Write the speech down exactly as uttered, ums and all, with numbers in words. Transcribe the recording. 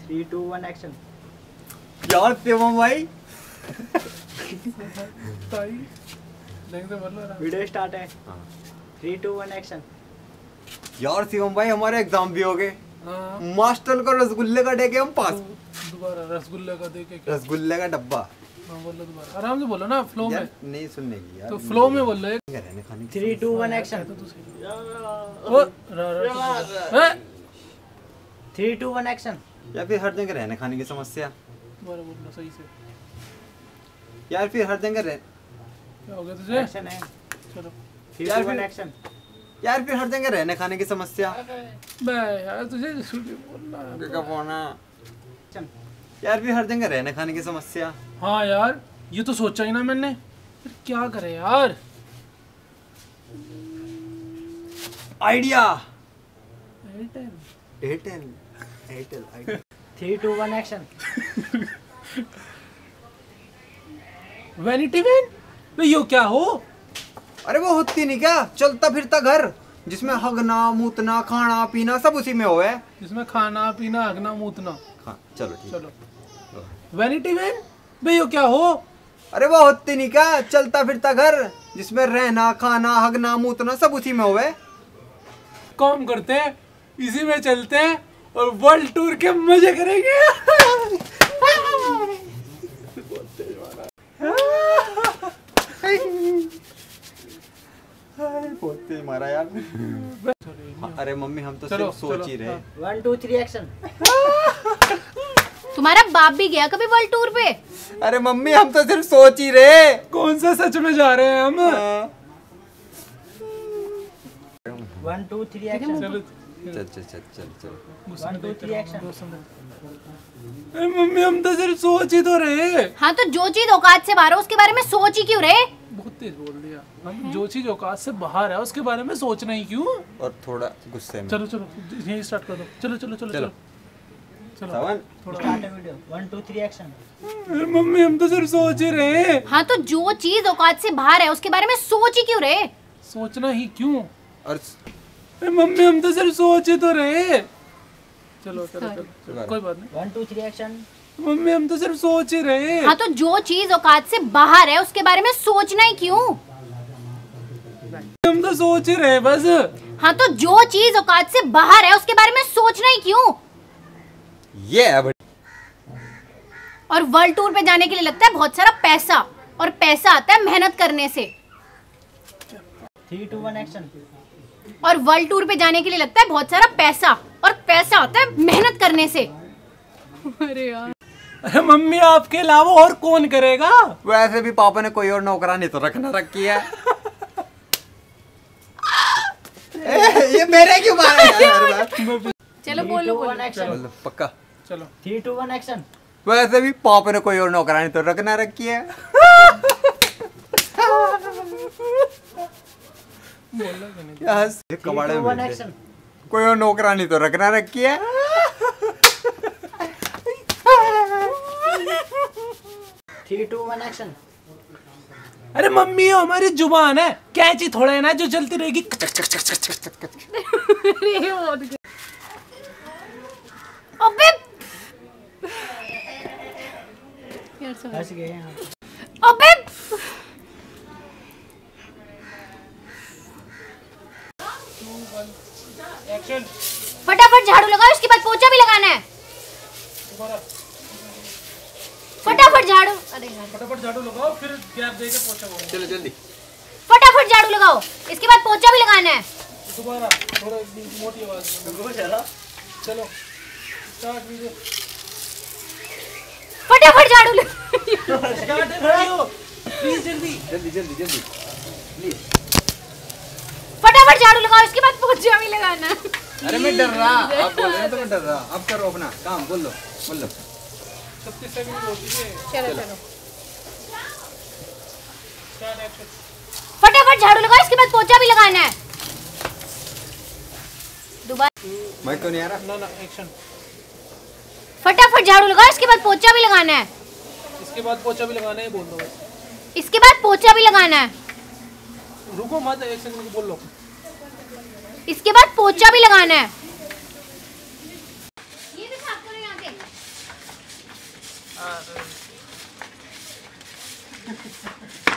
Three two one action. यार शिवम भाई video start है। Three two one action. यार शिवम भाई हमारे एग्जाम भी हो गए। मास्टर को रसगुल्ले का दे के हम पास। दोबारा रसगुल्ले का दे के रसगुल्ले का डब्बा। हाँ बोलो दोबारा, आराम से बोलो ना, फ्लो में। नहीं सुनने की यार, तो फ्लो में बोल लो। Three two one action. Three two one action. या फिर हर जगह रहने खाने की समस्या। दोबारा बोलना सही से। यार फिर हर जगह रह क्या हो गया तुझे? एक्शन है। चलो यार फिर एक्शन। यार फिर हर जगह रहने खाने की समस्या। बे यार तुझे बोलना है। क्या बोलना? यार फिर हर जगह रहने खाने की समस्या। हाँ यार ये तो सोचा ही ना मैंने, फिर क्या करे यार। Idea. Airtel Airtel Airtel. Three two one action. Vanity van? तो यो क्या हो? अरे वो होती नहीं क्या, चलता फिरता घर जिसमें हगना मूतना खाना पीना सब उसी में हो है। जिसमें खाना पीना हगना मूतना। हाँ चलो ठीक। चलो वैनिटी वैन भाई यो क्या हो? अरे वो होती नहीं क्या, चलता फिरता घर जिसमें रहना खाना हगना मूतना सब उसी में हो है। काम करते हैं इसी में चलते हैं और वर्ल्ड टूर के मजे करेंगे। बहुत तेज मारा यार। अरे मम्मी हम तो सिर्फ सोच ही रहे। One two three action. तुम्हारा बाप भी गया कभी वर्ल्ड टूर पे? अरे मम्मी हम तो सिर्फ सोच ही रहे। कौन सा सच में जा रहे हैं हम? One two three action. चलो चल चल चल चल चल। One two three action. अरे मम्मी हम तो सिर्फ सोच ही तो रहे। हाँ तो जो चीज औकात से बाहर है उसके बारे में सोच ही क्यों रहे? बहुत तेज बोल दिया। हम जो चीज औकात से बाहर है उसके बारे में सोचना ही क्यों? और थोड़ा गुस्से में। चलो चलो यही स्टार्ट कर दो। चलो चलो चलो चलो चलो सावन थोड़ा स्टार्ट है video. One two three action. अरे मम्मी हम तो सिर्फ सोच ही रहे। हाँ तो जो चीज औकात से बाहर है उसके बारे में सोच ही क्यों रहे? सोचना ही क्यों? और अरे मम्मी हम तो सिर्फ सोच ही तो रहे। चलो चलो चलो कोई बात नहीं। One two three action. Mummy हम तो सिर्फ सोच ही रहे। हाँ तो जो चीज औकात से बाहर है उसके बारे में सोचना ही क्यों? हम तो सोच ही रहे बस। हाँ तो जो चीज औकात से बाहर है उसके बारे में सोचना ही क्यों? ये और वर्ल्ड टूर पे जाने के लिए लगता है बहुत सारा पैसा, और पैसा आता है मेहनत करने से। Three two one action. और वर्ल्ड टूर पे जाने के लिए लगता है बहुत सारा पैसा, और पैसा आता है मेहनत करने से। अरे यार अरे मम्मी आपके अलावा और कौन करेगा? वैसे भी पापा ने कोई और नौकरानी तो रखना रखी है। ए, ये मेरे क्यों मारा यार? चलो बोलो वन एक्शन। बोलो पक्का। चलो थ्री टू वन एक्शन। वैसे भी पापा ने कोई और नौकरानी तो रखना रखी है। यस ये कबाड़े में वन बैठे। एक्शन। कोई और नौकरानी तो रखना रखी है। Three two one action. अरे मम्मी ये हमारी जुबान है, कैंची थोड़ा है ना जो चलती रहेगी। अबे फंस गए यहाँ। अबे फटाफट झाड़ू लगाओ, उसके बाद पोछा भी लगाना है। फटाफट झाड़ू। अरे यार फटाफट झाड़ू लगाओ फिर गैप दे के पोछा लगाओ। चलो जल्दी। फटाफट झाड़ू लगाओ, इसके बाद पोछा भी लगाना है। दोबारा थोड़ा मोटी आवाज में चलो चलो स्टार्ट वीडियो। फटाफट झाड़ू लग- स्टार्ट है वीडियो प्लीज जल्दी जल्दी जल्दी जल्दी प्लीज। फटाफट झाड़ू लगाओ, इसके बाद पोछा भी लगाना है। अरे मैं डर रहा, आप बोल रहे हैं तो मैं डर रहा। अब करो अपना काम, बोल लो बोल लो। छत्तीस सेकंड होती है। चलो चलो स्टार्ट एक्शन। फटाफट झाड़ू लगाओ, इसके बाद पोछा भी लगाना है। दोबारा माइक तो नहीं आ रहा। ना ना एक्शन। फटाफट झाड़ू लगाओ, इसके बाद पोछा भी लगाना है। इसके बाद पोछा भी लगाना है, बोल दो बस। इसके बाद पोछा भी लगाना है। रुको मत, एक सेकंड बोल लो। इसके बाद पोछा भी लगाना है। ये भी साफ करो यहाँ से। यार